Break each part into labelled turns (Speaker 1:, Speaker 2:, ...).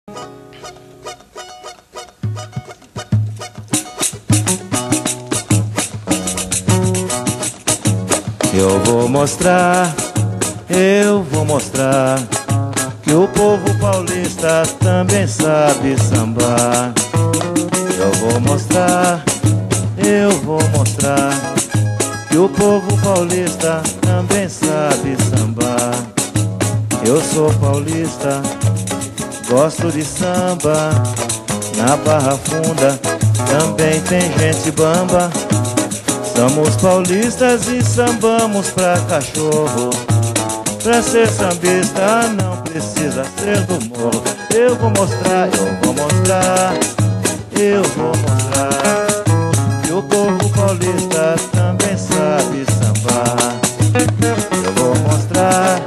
Speaker 1: Eu vou mostrar que o povo paulista também sabe sambar. Eu vou mostrar que o povo paulista também sabe sambar. Eu sou paulista, gosto de samba. Na Barra Funda também tem gente bamba. Somos paulistas e sambamos pra cachorro. Pra ser sambista não precisa ser do morro. Eu vou mostrar que o povo paulista também sabe sambar. Eu vou mostrar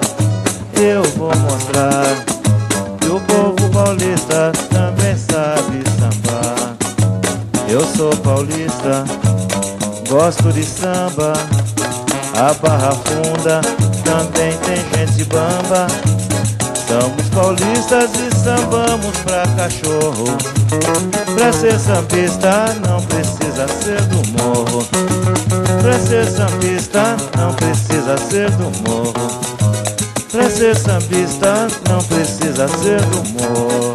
Speaker 1: que o povo paulista também sabe sambar. Eu sou paulista, gosto de samba. A Barra Funda também tem gente bamba. Somos paulistas e sambamos pra cachorro. Pra ser sambista não precisa ser do morro. Pra ser sambista não precisa ser do morro. Pra ser sambista não precisa ser do morro.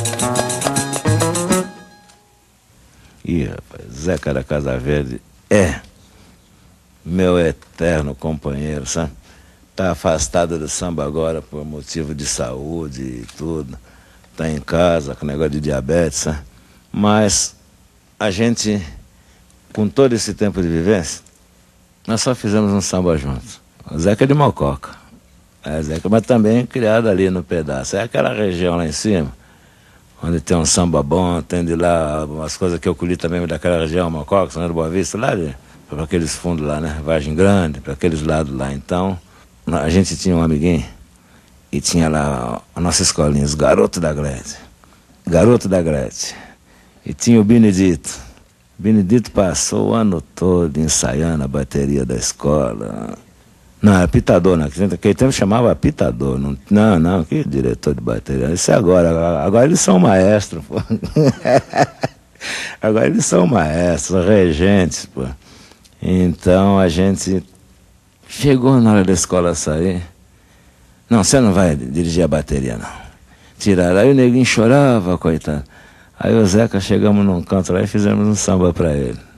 Speaker 1: Ih, rapaz, Zeca da Casa Verde é meu eterno companheiro, sabe? Tá afastado do samba agora por motivo de saúde e tudo. Tá em casa com negócio de diabetes, sabe? Mas a gente, com todo esse tempo de vivência, nós só fizemos um samba juntos. O Zeca é de Mococa. Zeca, mas também criado ali no pedaço. É aquela região lá em cima, onde tem um samba bom, tem de lá as coisas que eu colhi também daquela região, Mococa, São João do Boa Vista, lá para aqueles fundos lá, né? Vargem Grande, para aqueles lados lá. Então, a gente tinha um amiguinho e tinha lá a nossa escolinha, os Garotos da Grécia. Garoto da Grécia. E tinha o Benedito. Benedito passou o ano todo ensaiando a bateria da escola. Não, era pitador, naquele tempo chamava pitador. Não, que diretor de bateria. Isso é agora. Agora eles são maestros, pô. Agora eles são maestros, regentes, pô. Então a gente chegou na hora da escola sair. Não, você não vai dirigir a bateria, não. Tiraram. Aí o neguinho chorava, coitado. Aí o Zeca chegamos num canto lá e fizemos um samba pra ele.